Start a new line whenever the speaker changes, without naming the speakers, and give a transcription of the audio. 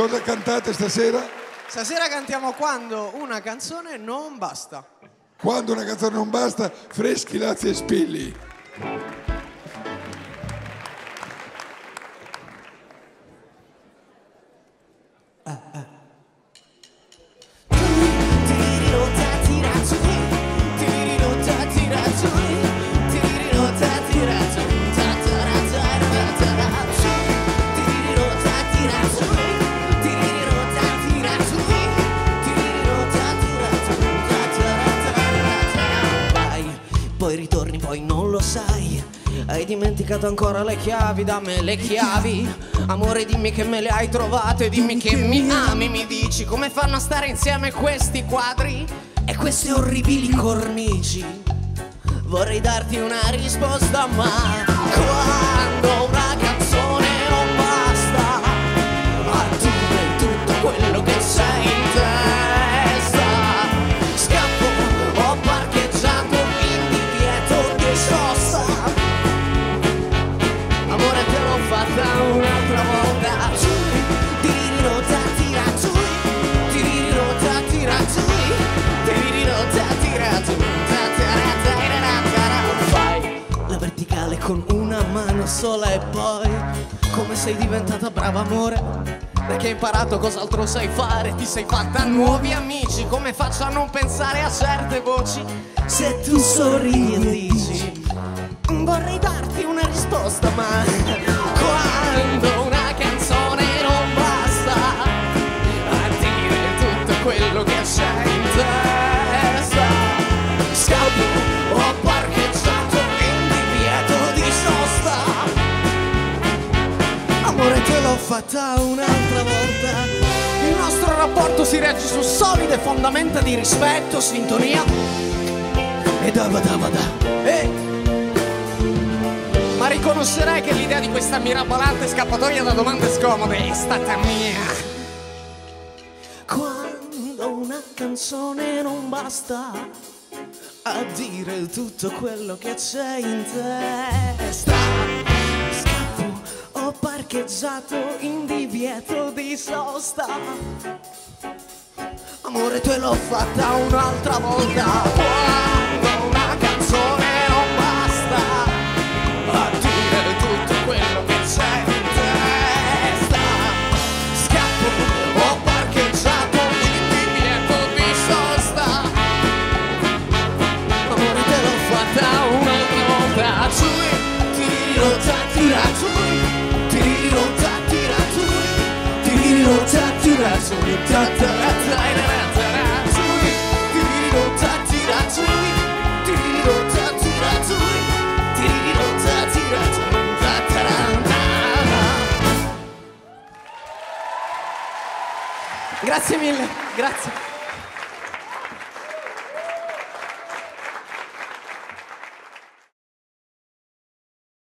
Cosa cantate stasera?
Stasera cantiamo Quando una canzone non basta.
Quando una canzone non basta, Freschi, Lazzi e Spilli.
Poi ritorni, poi non lo sai. Hai dimenticato ancora le chiavi, damme le chiavi. Amore, dimmi che me le hai trovate, dimmi che mi ami. Mi dici come fanno a stare insieme questi quadri e queste orribili cornici. Vorrei darti una risposta, ma quando una canzone non basta a dire tutto quello che sei in testa, scappo, ho parcheggiato in divieto di sosta. Amore, te l'ho fatta un'altra volta. Fai la verticale con una mano sola e poi come sei diventata brava, amore? Da che hai imparato cos'altro sai fare? Ti sei fatta nuovi amici. Come faccio a non pensare a certe voci? Se tu sorridi e dici vorrei darti una risposta, ma quando una canzone non basta a dire tutto quello che c'è in testa, scappo, ho parcheggiato in divieto di sosta. Amore, te l'ho fatta un'altra volta. Il nostro rapporto si regge su solide fondamenta di rispetto, sintonia e ma riconoscerai che l'idea di questa mirabolante scappatoia da domande scomode è stata mia. Quando una canzone non basta a dire tutto quello che c'è in testa, scappo, ho parcheggiato in divieto di sosta. Amore, te l'ho fatta un'altra volta. Quando una canzone non basta a dire tutto quello che c'è in testa, scappo, ho parcheggiato in divieto di sosta. Amore, te l'ho fatta un'altra volta. Grazie mille, grazie.